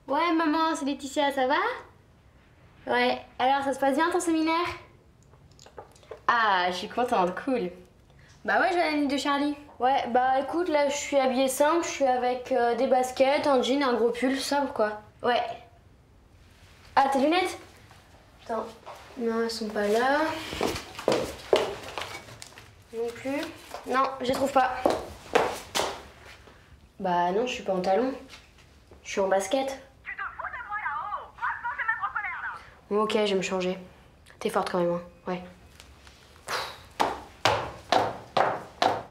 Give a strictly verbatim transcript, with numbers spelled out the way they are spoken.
Ouais, maman, c'est Laetitia, ça va? Ouais, alors ça se passe bien ton séminaire? Ah, je suis contente, cool. Bah ouais, j'ai l'amie de Charlie. Ouais, bah écoute, là je suis habillée simple, je suis avec euh, des baskets, un jean, un gros pull, simple quoi. Ouais. Ah, tes lunettes? Attends. Non, elles sont pas là. Non plus. Non, je les trouve pas. Bah non, je suis pas en talons. Je suis en basket. Tu te fous de moi là-haut? Franchement, je vais même reconnaître là. Bon, ok, je vais me changer. T'es forte quand même, hein. Ouais.